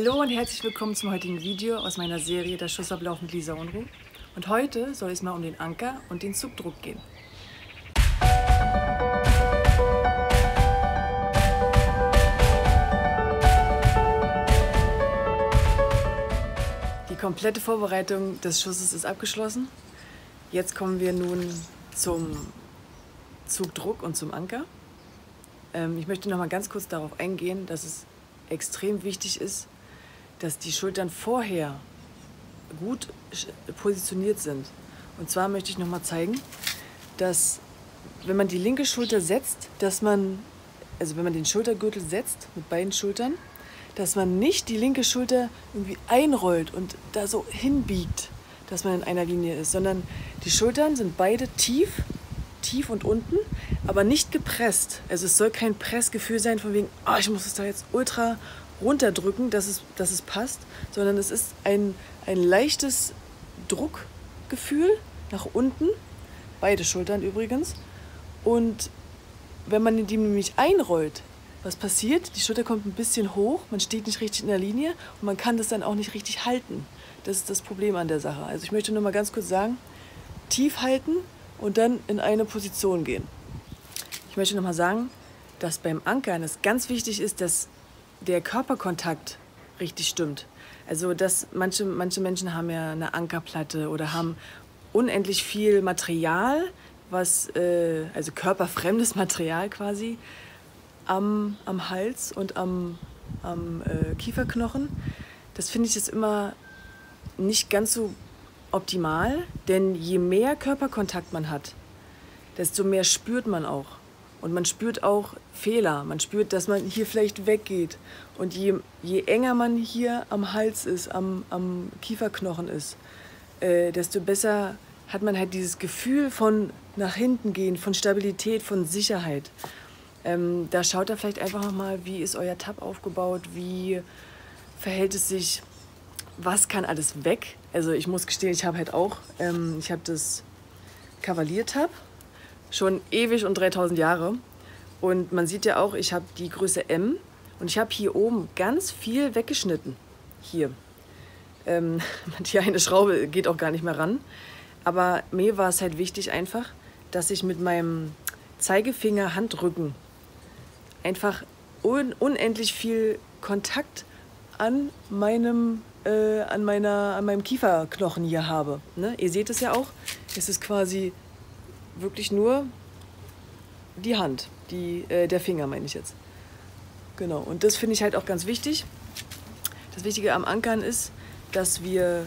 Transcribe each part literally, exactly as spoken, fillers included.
Hallo und herzlich willkommen zum heutigen Video aus meiner Serie Der Schussablauf mit Lisa Unruh. Und heute soll es mal um den Anker und den Zugdruck gehen. Die komplette Vorbereitung des Schusses ist abgeschlossen. Jetzt kommen wir nun zum Zugdruck und zum Anker. Ähm, ich möchte noch mal ganz kurz darauf eingehen, dass es extrem wichtig ist, dass die Schultern vorher gut positioniert sind. Und zwar möchte ich noch mal zeigen, dass wenn man die linke Schulter setzt, dass man, also wenn man den Schultergürtel setzt mit beiden Schultern, dass man nicht die linke Schulter irgendwie einrollt und da so hinbiegt, dass man in einer Linie ist, sondern die Schultern sind beide tief, tief und unten, aber nicht gepresst. Also es soll kein Pressgefühl sein von wegen, oh, ich muss es da jetzt ultra runterdrücken, dass es, dass es passt, sondern es ist ein, ein leichtes Druckgefühl nach unten, beide Schultern übrigens. Und wenn man die nämlich einrollt, was passiert? Die Schulter kommt ein bisschen hoch, man steht nicht richtig in der Linie und man kann das dann auch nicht richtig halten. Das ist das Problem an der Sache. Also ich möchte nur mal ganz kurz sagen, tief halten und dann in eine Position gehen. Ich möchte noch mal sagen, dass beim Ankern es ganz wichtig ist, dass der Körperkontakt richtig stimmt. Also dass manche, manche Menschen haben ja eine Ankerplatte oder haben unendlich viel Material, was, äh, also körperfremdes Material quasi, am, am Hals und am, am äh, Kieferknochen. Das finde ich jetzt immer nicht ganz so optimal, denn je mehr Körperkontakt man hat, desto mehr spürt man auch. Und man spürt auch Fehler, man spürt, dass man hier vielleicht weggeht. Und je, je enger man hier am Hals ist, am, am Kieferknochen ist, äh, desto besser hat man halt dieses Gefühl von nach hinten gehen, von Stabilität, von Sicherheit. Ähm, da schaut da vielleicht einfach nochmal, wie ist euer Tab aufgebaut, wie verhält es sich, was kann alles weg. Also ich muss gestehen, ich habe halt auch, ähm, ich habe das Kavalier-Tab, schon ewig und dreitausend Jahre. Und man sieht ja auch, ich habe die Größe M und ich habe hier oben ganz viel weggeschnitten. Hier. Ähm, die eine Schraube geht auch gar nicht mehr ran. Aber mir war es halt wichtig einfach, dass ich mit meinem Zeigefinger, Handrücken einfach un unendlich viel Kontakt an meinem, äh, an meiner, an meinem Kieferknochen hier habe. Ne? Ihr seht es ja auch, es ist quasi wirklich nur die Hand, die, äh, der Finger meine ich jetzt. Genau, und das finde ich halt auch ganz wichtig. Das Wichtige am Ankern ist, dass wir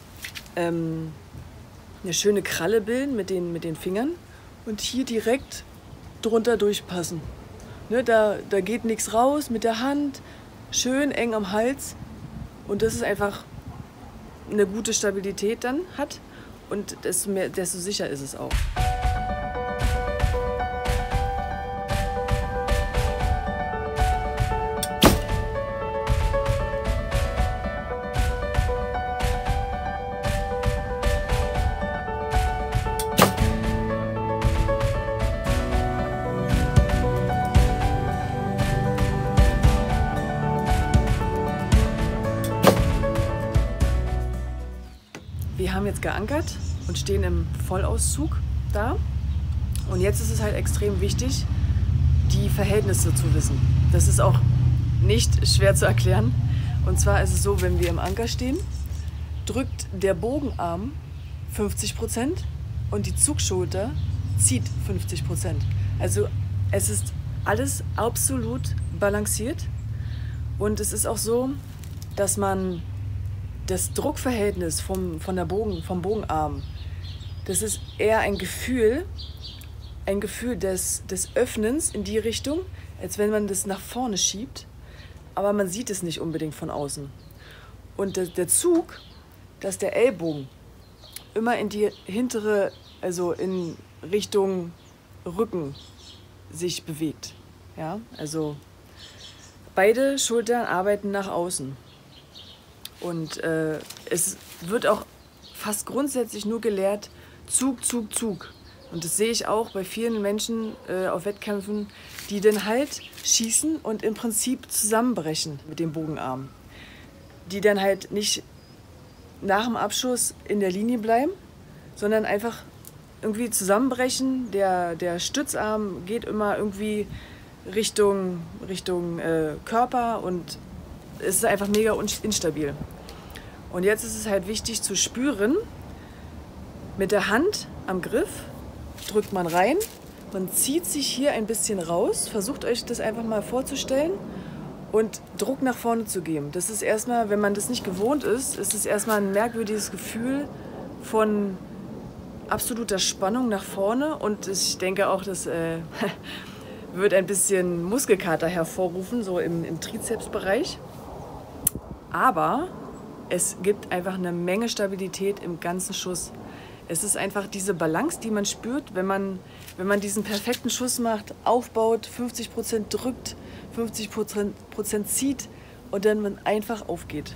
ähm, eine schöne Kralle bilden mit den, mit den Fingern und hier direkt drunter durchpassen. Ne, da, da geht nichts raus mit der Hand, schön eng am Hals und das ist einfach eine gute Stabilität dann hat und desto, mehr, desto sicher ist es auch. Wir haben jetzt geankert und stehen im Vollauszug da. Und jetzt ist es halt extrem wichtig, die Verhältnisse zu wissen. Das ist auch nicht schwer zu erklären. Und zwar ist es so, wenn wir im Anker stehen, drückt der Bogenarm fünfzig Prozent und die Zugschulter zieht fünfzig Prozent. Also es ist alles absolut balanciert. Und es ist auch so, dass man das Druckverhältnis vom, von der Bogen, vom Bogenarm, das ist eher ein Gefühl, ein Gefühl des, des Öffnens in die Richtung, als wenn man das nach vorne schiebt, aber man sieht es nicht unbedingt von außen. Und der, der Zug, dass der Ellbogen immer in die hintere, also in Richtung Rücken sich bewegt. Ja? Also beide Schultern arbeiten nach außen. Und äh, es wird auch fast grundsätzlich nur gelehrt, Zug, Zug, Zug. Und das sehe ich auch bei vielen Menschen äh, auf Wettkämpfen, die dann halt schießen und im Prinzip zusammenbrechen mit dem Bogenarm. die dann halt nicht nach dem Abschuss in der Linie bleiben, sondern einfach irgendwie zusammenbrechen. Der, der Stützarm geht immer irgendwie Richtung, Richtung äh, Körper und es ist einfach mega instabil. Und jetzt ist es halt wichtig zu spüren, mit der Hand am Griff drückt man rein, man zieht sich hier ein bisschen raus, versucht euch das einfach mal vorzustellen und Druck nach vorne zu geben. Das ist erstmal, wenn man das nicht gewohnt ist, ist es erstmal ein merkwürdiges Gefühl von absoluter Spannung nach vorne und ich denke auch, das äh, wird ein bisschen Muskelkater hervorrufen, so im, im Trizepsbereich. Aber es gibt einfach eine Menge Stabilität im ganzen Schuss. Es ist einfach diese Balance, die man spürt, wenn man, wenn man diesen perfekten Schuss macht, aufbaut, fünfzig Prozent drückt, fünfzig Prozent zieht und dann man einfach aufgeht.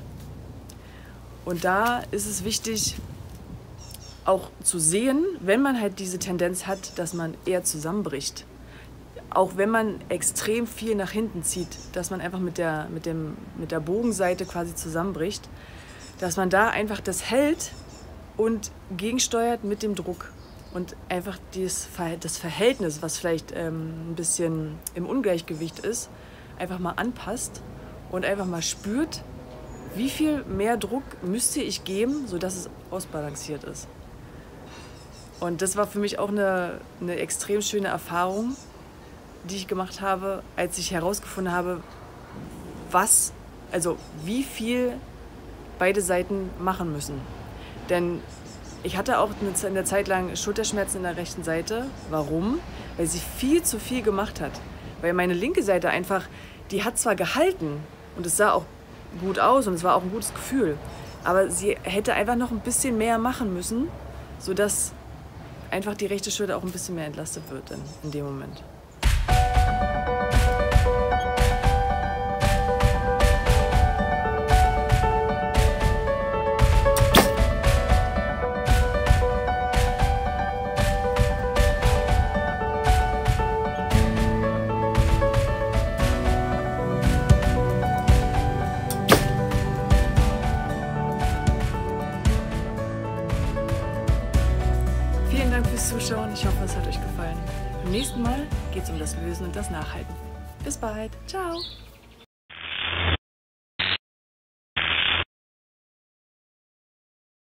Und da ist es wichtig, auch zu sehen, wenn man halt diese Tendenz hat, dass man eher zusammenbricht. Auch wenn man extrem viel nach hinten zieht, dass man einfach mit der, mit dem, mit der Bogenseite quasi zusammenbricht, dass man da einfach das hält und gegensteuert mit dem Druck und einfach dieses, das Verhältnis, was vielleicht ähm, ein bisschen im Ungleichgewicht ist, einfach mal anpasst und einfach mal spürt, wie viel mehr Druck müsste ich geben, sodass es ausbalanciert ist. Und das war für mich auch eine, eine extrem schöne Erfahrung, die ich gemacht habe, als ich herausgefunden habe, was, also wie viel beide Seiten machen müssen. Denn ich hatte auch eine Zeit lang Schulterschmerzen in der rechten Seite. Warum? Weil sie viel zu viel gemacht hat. Weil meine linke Seite einfach, die hat zwar gehalten und es sah auch gut aus und es war auch ein gutes Gefühl, aber sie hätte einfach noch ein bisschen mehr machen müssen, sodass einfach die rechte Schulter auch ein bisschen mehr entlastet wird in, in dem Moment. Vielen Dank fürs Zuschauen. Ich hoffe, es hat euch gefallen. Beim nächsten Mal geht es um das Lösen und das Nachhalten. Bis bald. Ciao.